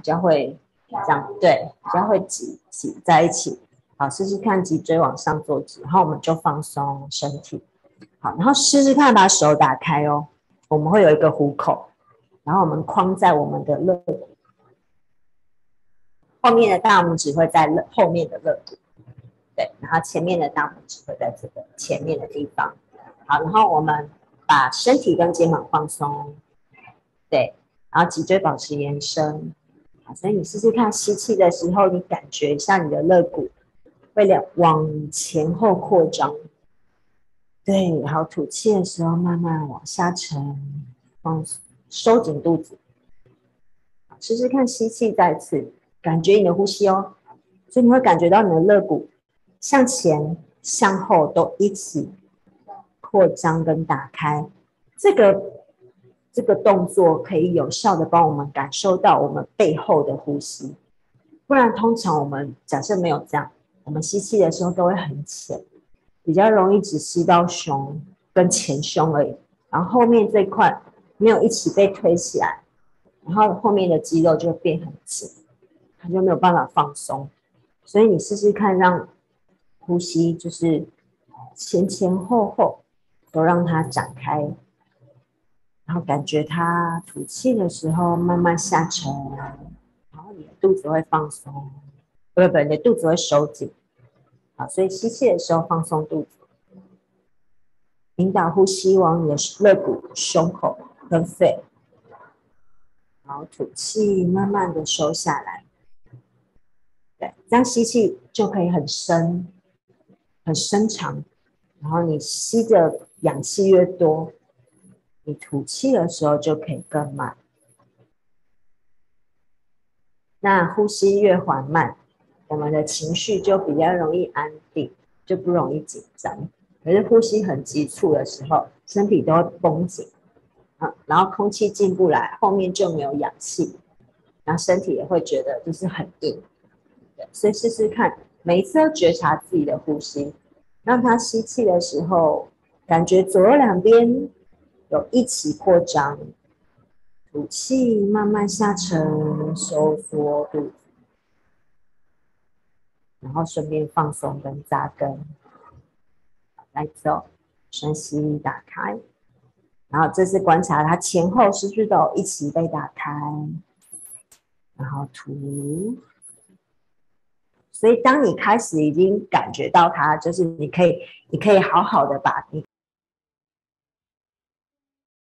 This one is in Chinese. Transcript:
比较会这样，对，比较会挤在一起。好，试试看脊椎往上坐直，然后我们就放松身体。好，然后试试看把手打开哦，我们会有一个虎口，然后我们框在我们的肋骨，后面的大拇指会在后面的肋骨，对，然后前面的大拇指会在这个前面的地方。好，然后我们把身体跟肩膀放松，对，然后脊椎保持延伸。好，所以你试试看，吸气的时候，你感觉一下你的肋骨会往前后扩张，对，好，吐气的时候慢慢往下沉，收紧肚子。试试看，吸气再次，感觉你的呼吸哦，所以你会感觉到你的肋骨向前、向后都一起扩张跟打开。这个动作可以有效的帮我们感受到我们背后的呼吸，不然通常我们假设没有这样，我们吸气的时候都会很浅，比较容易只吸到胸跟前胸而已，然后后面这一块没有一起被推起来，然后后面的肌肉就会变很紧，它就没有办法放松。所以你试试看，让呼吸就是前后都让它展开，然后感觉它吐气的时候慢慢下沉，然后你的肚子会放松，不，你的肚子会收紧。好，所以吸气的时候放松肚子，引导呼吸往你的肋骨、胸口跟肺，然后吐气慢慢的收下来。对，这样吸气就可以很深、很深长，然后你吸的氧气越多，你吐气的时候就可以更慢。那呼吸越缓慢，我们的情绪就比较容易安定，就不容易紧张。可是呼吸很急促的时候，身体都会绷紧啊，然后空气进不来，后面就没有氧气，然后身体也会觉得就是很硬。对，所以试试看，每一次都觉察自己的呼吸，让它吸气的时候，感觉左右两边有一起扩张，吐气慢慢下沉，收缩肚子，然后顺便放松跟扎根。来走，深吸打开，然后这是观察它前后是不是都有一起被打开，然后吐。所以当你开始已经感觉到它，就是你可以好好的把你